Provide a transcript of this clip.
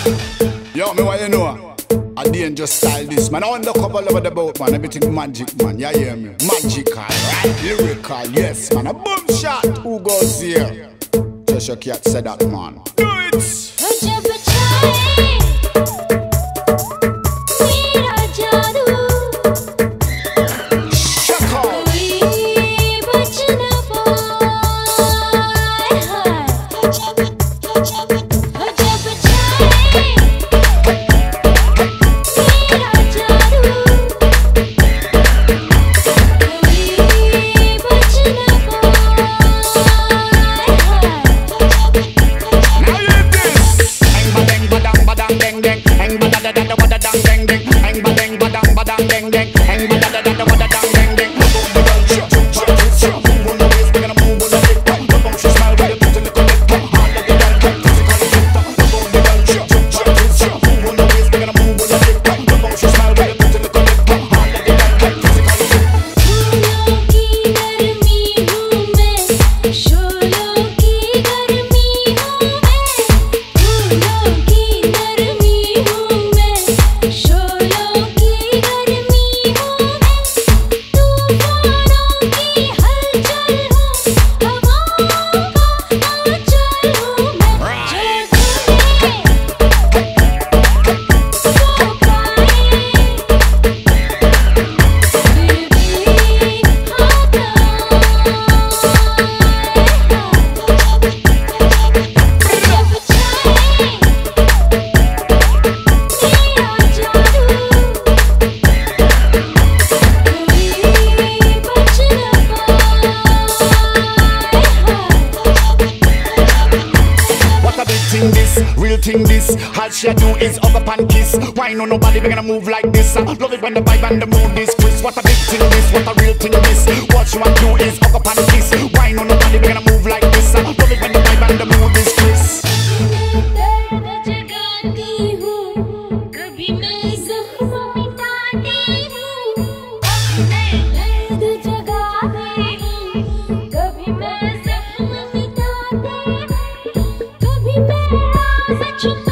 Yo, me what you know? A dangerous style this man. I undercover over the boat, man. Everything magic, man. You hear me? Magical, right? Lyrical, yes, man. A boom shot. Who goes here? Cheshire Cat said that, man. Do it! Real thing this, all she do is hug up and kiss. Why no nobody be gonna move like this? Love it when the vibe and the mood is crisp. What a big thing this, what a real thing this. What she want do is hug up and kiss. Why no nobody be gonna move like this? Love it when the vibe and the mood is crisp. Such a